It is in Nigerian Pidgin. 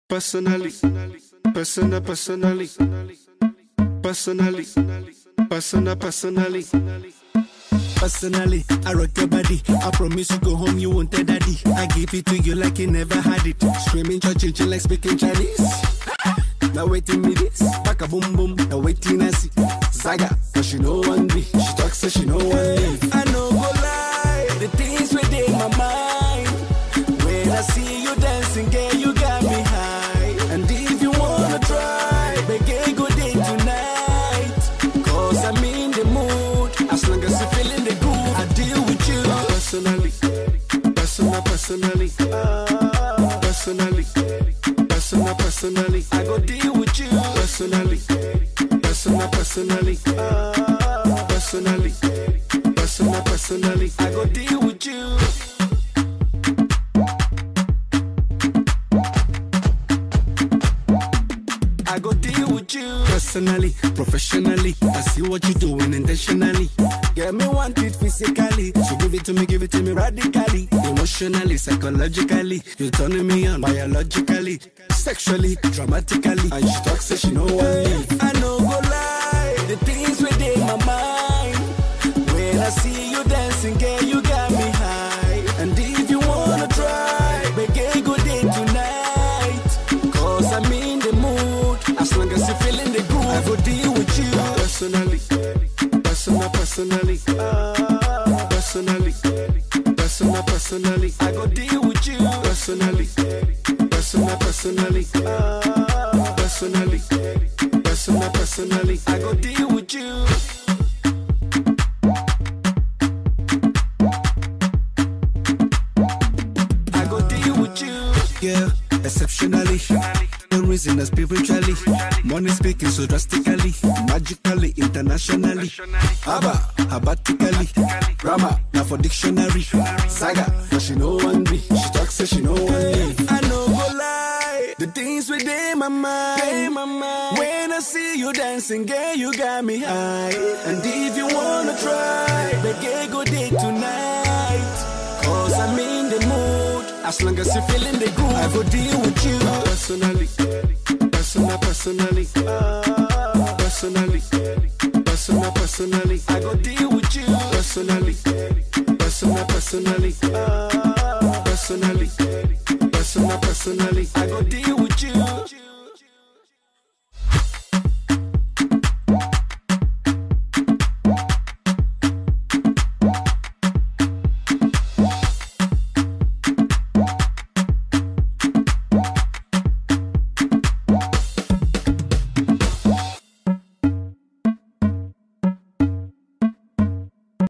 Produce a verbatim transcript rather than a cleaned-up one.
Personally, personal, personally, personally, personal, personally. Personally, I rock your body. I promise you go home, you won't tell daddy. I give it to you like you never had it. Screaming, churching, like speaking Chinese. Now waiting me this, back a boom boom. Now waiting I see Zaga, but she know one me. She talks so she know one leave. I know go lie, the things within my mind. When I see you dancing, girl, you got me high. And if you wanna try, make a good day tonight. Cause I'm in the mood, as long as you're feeling the groove, I deal with you. Personally, personal, personally, personally, personal, personally, I go deal with you. personally, personal, personally, personally, personal, personally. I go deal with you. I go deal with you. Personally, professionally, I see what you're doing intentionally. Get me want it physically, so give it to me, give it to me radically. Emotionally, psychologically, you're turning me on biologically, sexually, dramatically. And she talks so she know one leave. I know go lie, the things within my mind. When I see you dancing, girl, you got me high. And if you wanna try, make a good day tonight. Cause I'm in the mood, as long as you're feeling the groove, I go deal with you. Personally, personal, personally, personally, personal, personally, I go deal with you. personally, personal, personally, personally, personal, personally. I go deal with you. I go deal with you. Yeah, exceptionally. No reason that spiritually. Money speaking so drastically, magically, internationally. Abba, abatically. Grammar, now for dictionary. Saga, but she know one be. She talks so she know one leave. I know go lie, the things within my mind. When I see you dancing, girl, you got me high. And if you wanna try, make a good day tonight. Cause I'm in the mood, as long as you're feeling the groove, I go deal with you. Personally, personal, personally, personally, personal, personally, I go deal with you. personally, personal, personally, personally, personal, personally. I go deal with you.